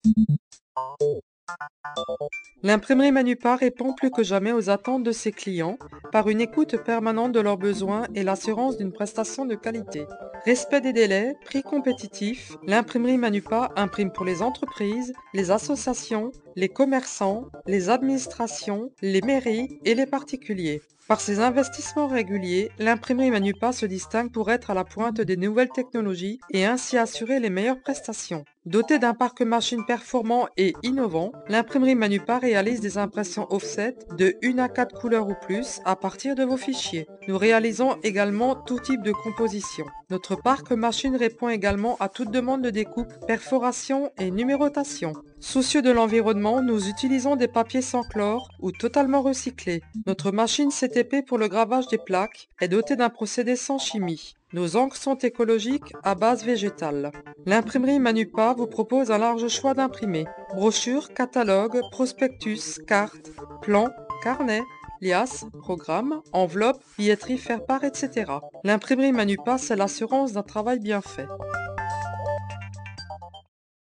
L'imprimerie Manupa répond plus que jamais aux attentes de ses clients par une écoute permanente de leurs besoins et l'assurance d'une prestation de qualité. Respect des délais, prix compétitif, l'imprimerie Manupa imprime pour les entreprises, les associations, les commerçants, les administrations, les mairies et les particuliers. Par ses investissements réguliers, l'imprimerie Manupa se distingue pour être à la pointe des nouvelles technologies et ainsi assurer les meilleures prestations. Dotée d'un parc machine performant et innovant, l'imprimerie Manupa réalise des impressions offset de 1 à 4 couleurs ou plus à partir de vos fichiers. Nous réalisons également tout type de composition. Notre parc machine répond également à toute demande de découpe, perforation et numérotation. Soucieux de l'environnement, nous utilisons des papiers sans chlore ou totalement recyclés. Notre machine CTP pour le gravage des plaques est dotée d'un procédé sans chimie. Nos encres sont écologiques à base végétale. L'imprimerie Manupa vous propose un large choix d'imprimés. Brochures, catalogues, prospectus, cartes, plans, carnets, liasses, programmes, enveloppes, billetterie faire-part, etc. L'imprimerie Manupa, c'est l'assurance d'un travail bien fait.